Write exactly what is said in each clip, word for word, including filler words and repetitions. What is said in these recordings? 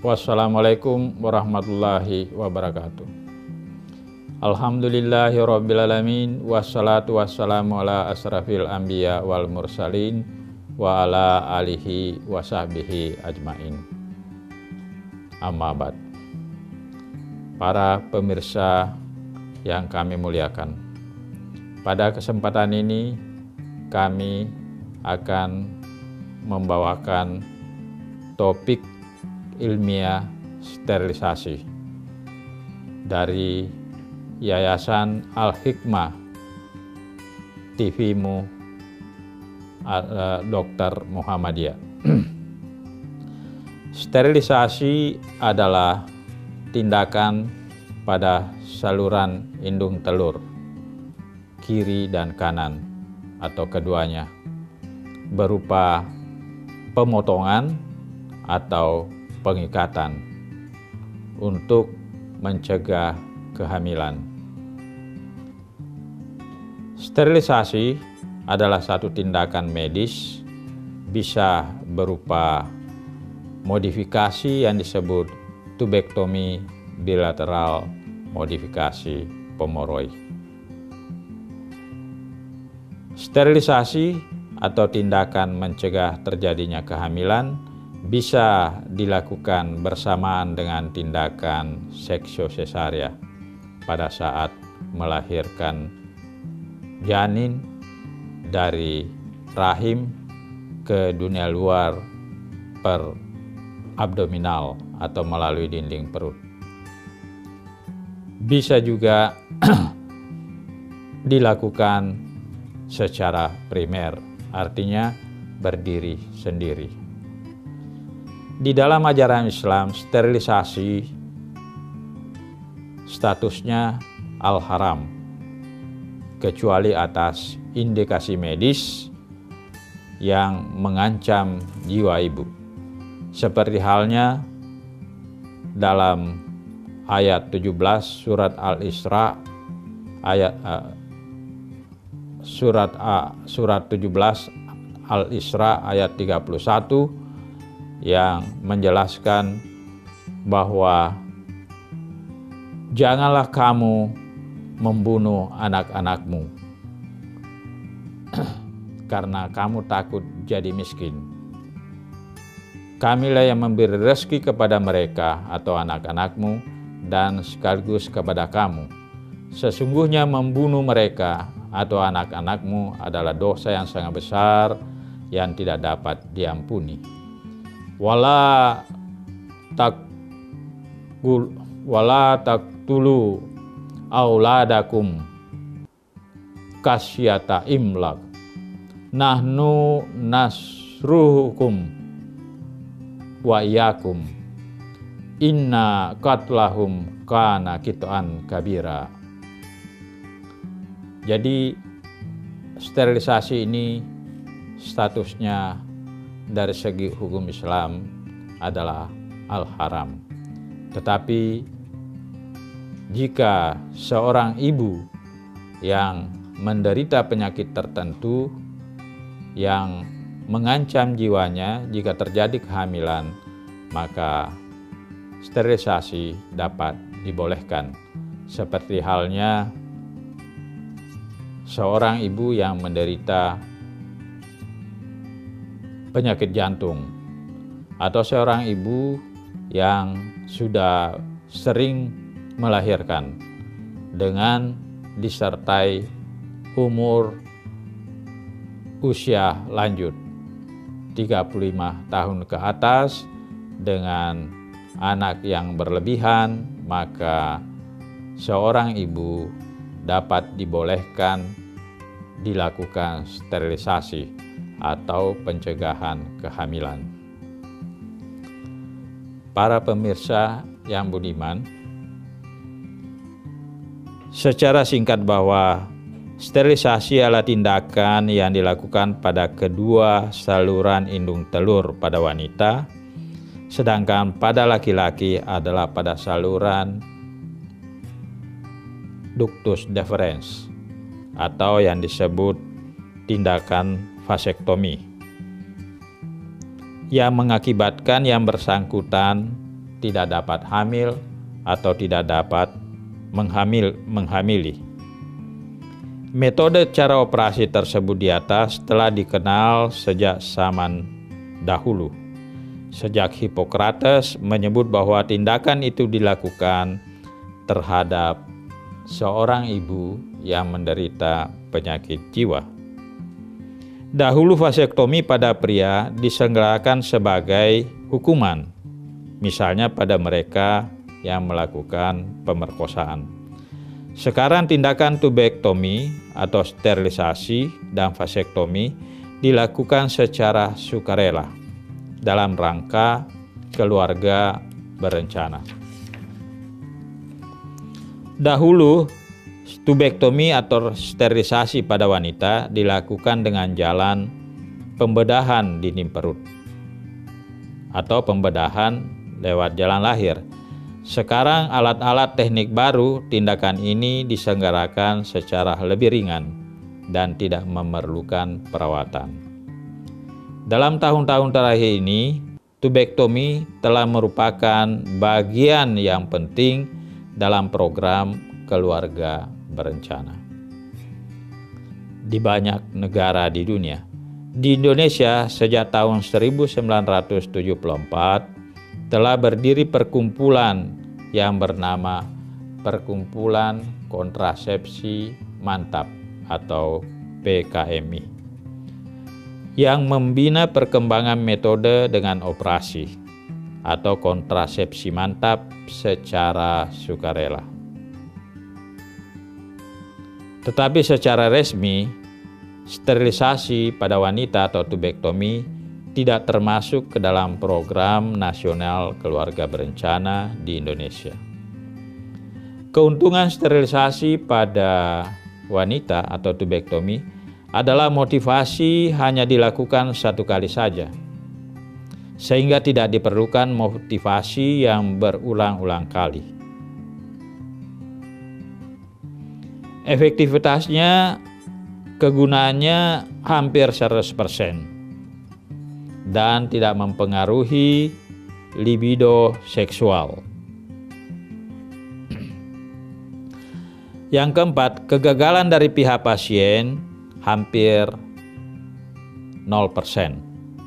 Wassalamualaikum warahmatullahi wabarakatuh. Alhamdulillahirrabbilalamin. Wassalatu wassalamu ala asrafil anbiya wal mursalin wa ala alihi wa sahbihi ajmain. Amma ba'd. Para pemirsa yang kami muliakan, pada kesempatan ini kami akan membawakan topik ilmiah sterilisasi dari Yayasan Al-Hikmah T V-mu uh, Dokter Muhammadiyah. Sterilisasi adalah tindakan pada saluran indung telur kiri dan kanan atau keduanya berupa pemotongan atau pengikatan untuk mencegah kehamilan. Sterilisasi adalah satu tindakan medis, bisa berupa modifikasi yang disebut tubektomi bilateral, modifikasi pemoroi. Sterilisasi atau tindakan mencegah terjadinya kehamilan bisa dilakukan bersamaan dengan tindakan seksiosesaria pada saat melahirkan janin dari rahim ke dunia luar per abdominal atau melalui dinding perut. Bisa juga dilakukan secara primer, artinya berdiri sendiri. Di dalam ajaran Islam, sterilisasi statusnya al-haram, kecuali atas indikasi medis yang mengancam jiwa ibu. Seperti halnya dalam ayat tujuh belas surat Al-Isra, ayat uh, surat uh, surat tujuh belas Al-Isra ayat tiga puluh satu yang menjelaskan bahwa janganlah kamu membunuh anak-anakmu karena kamu takut jadi miskin. Kamilah yang memberi rezeki kepada mereka atau anak-anakmu dan sekaligus kepada kamu. Sesungguhnya membunuh mereka atau anak-anakmu adalah dosa yang sangat besar yang tidak dapat diampuni. Wala takul wala taktulu auladakum kasyata imlak nahnu nasruhukum wa iyakum inna qatlahum kana qit'an kabira. Jadi sterilisasi ini statusnya dari segi hukum Islam adalah al-haram. Tetapi jika seorang ibu yang menderita penyakit tertentu yang mengancam jiwanya jika terjadi kehamilan, maka sterilisasi dapat dibolehkan. Seperti halnya seorang ibu yang menderita penyakit jantung atau seorang ibu yang sudah sering melahirkan dengan disertai umur usia lanjut tiga puluh lima tahun ke atas dengan anak yang berlebihan, maka seorang ibu dapat dibolehkan dilakukan sterilisasi atau pencegahan kehamilan. Para pemirsa yang budiman, secara singkat bahwa sterilisasi adalah tindakan yang dilakukan pada kedua saluran indung telur pada wanita, sedangkan pada laki-laki adalah pada saluran ductus deferens atau yang disebut tindakan vasektomi, yang mengakibatkan yang bersangkutan tidak dapat hamil atau tidak dapat menghamil, menghamili. Metode cara operasi tersebut di atas telah dikenal sejak zaman dahulu. Sejak Hippocrates menyebut bahwa tindakan itu dilakukan terhadap seorang ibu yang menderita penyakit jiwa. Dahulu vasektomi pada pria diselenggarakan sebagai hukuman, misalnya pada mereka yang melakukan pemerkosaan. Sekarang tindakan tubektomi atau sterilisasi dan vasektomi dilakukan secara sukarela dalam rangka keluarga berencana. Dahulu, tubektomi atau sterilisasi pada wanita dilakukan dengan jalan pembedahan dinding perut atau pembedahan lewat jalan lahir. Sekarang alat-alat teknik baru, tindakan ini diselenggarakan secara lebih ringan dan tidak memerlukan perawatan. Dalam tahun-tahun terakhir ini, tubektomi telah merupakan bagian yang penting dalam program keluarga berencana di banyak negara di dunia. Di Indonesia, sejak tahun seribu sembilan ratus tujuh puluh empat telah berdiri perkumpulan yang bernama Perkumpulan Kontrasepsi Mantap atau P K M I yang membina perkembangan metode dengan operasi atau kontrasepsi mantap secara sukarela. Tetapi secara resmi, sterilisasi pada wanita atau tubektomi tidak termasuk ke dalam program nasional keluarga berencana di Indonesia. Keuntungan sterilisasi pada wanita atau tubektomi adalah motivasi hanya dilakukan satu kali saja, sehingga tidak diperlukan motivasi yang berulang-ulang kali. Efektivitasnya, kegunaannya hampir seratus persen dan tidak mempengaruhi libido seksual. Yang keempat, kegagalan dari pihak pasien hampir nol persen.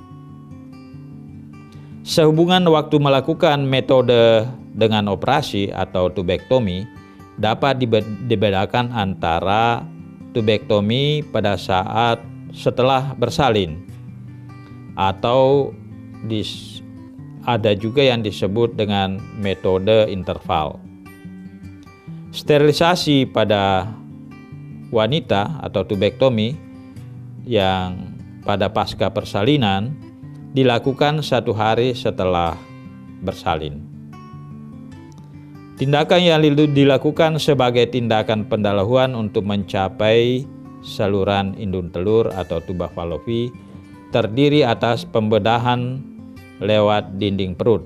Sehubungan waktu melakukan metode dengan operasi atau tubektomi dapat dibedakan antara tubektomi pada saat setelah bersalin atau dis, ada juga yang disebut dengan metode interval. Sterilisasi pada wanita atau tubektomi yang pada pasca persalinan dilakukan satu hari setelah bersalin. Tindakan yang dilakukan sebagai tindakan pendahuluan untuk mencapai saluran indung telur atau tuba falopi terdiri atas pembedahan lewat dinding perut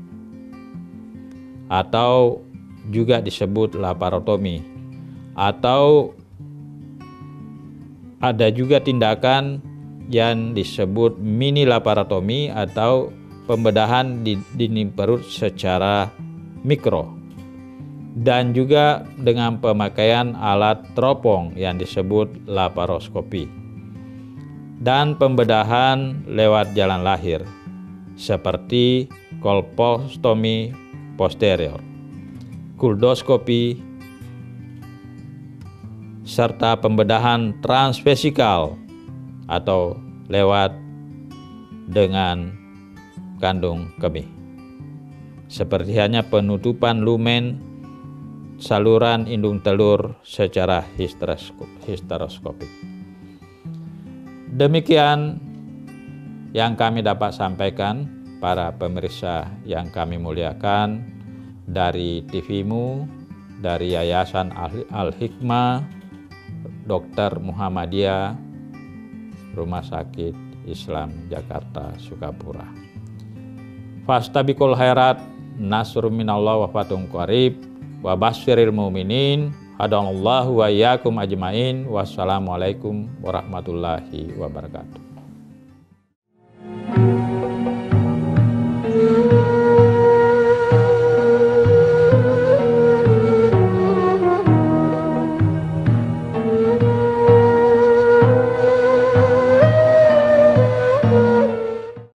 atau juga disebut laparotomi, atau ada juga tindakan yang disebut mini laparotomi atau pembedahan di dinding perut secara mikro, dan juga dengan pemakaian alat teropong yang disebut laparoskopi, dan pembedahan lewat jalan lahir seperti kolpostomi posterior, kuldoskopi, serta pembedahan transvesikal atau lewat dengan kandung kemih, seperti hanya penutupan lumen saluran indung telur secara histeroskopik. Demikian yang kami dapat sampaikan para pemirsa yang kami muliakan dari T V-mu, dari Yayasan Al-Hikmah, Dokter Muhammadiyah, Rumah Sakit Islam Jakarta Sukapura. Fastabiqul khairat, nasrun minallah wa fathun qarib, wa basyiril mu'minin, hadallahu wa iyyakum ajmain. Wassalamualaikum warahmatullahi wabarakatuh.